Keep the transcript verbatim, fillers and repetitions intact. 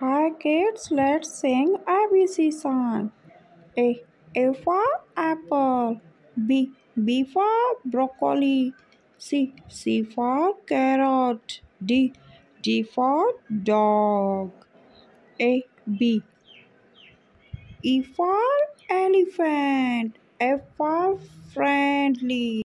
Hi kids, let's sing A B C song. A. A for apple. B. B for broccoli. C. C for carrot. D. D for dog. A. B. E for elephant. F for friendly.